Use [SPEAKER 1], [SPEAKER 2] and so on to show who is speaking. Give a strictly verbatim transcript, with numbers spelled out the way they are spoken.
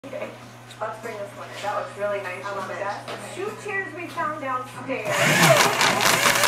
[SPEAKER 1] Okay, let's bring this one in. That looks really nice. I love it. The two chairs we found downstairs.